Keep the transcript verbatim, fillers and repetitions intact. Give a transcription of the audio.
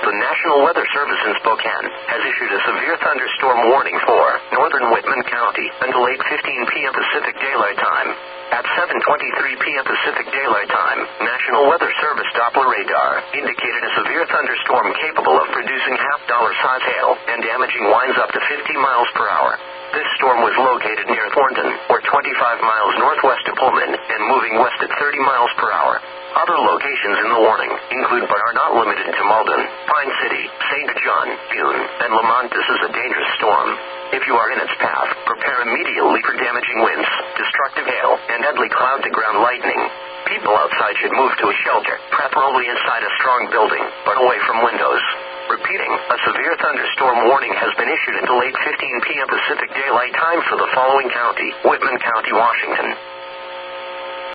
The National Weather Service in Spokane has issued a severe thunderstorm warning for northern Whitman County until eight fifteen p.m. Pacific Daylight Time. At seven twenty-three p.m. Pacific Daylight Time, National Weather Service Doppler radar indicated a severe thunderstorm capable of producing half-dollar size hail and damaging winds up to fifty miles per hour. This storm was located near Thornton, or twenty-five miles northwest of Pullman, and moving west at thirty miles per hour. Other locations in the warning include but are not limited to Malden, Pine City, Saint John, Bune, and Lamont. This is a dangerous storm. If you are in its path, prepare immediately for damaging winds, destructive hail, and deadly cloud-to-ground lightning. People outside should move to a shelter, preferably inside a strong building, but away from windows. Repeating, a severe thunderstorm warning has been issued until eight fifteen p.m. Pacific Daylight Time for the following county: Whitman County, Washington.